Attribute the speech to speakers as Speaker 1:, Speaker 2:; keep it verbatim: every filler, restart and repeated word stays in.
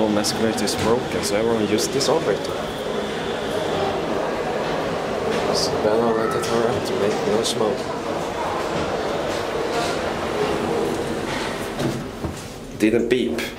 Speaker 1: home escalator is broken, so everyone used this operator. So Ben har let it her to make no smoke. Didn't beep.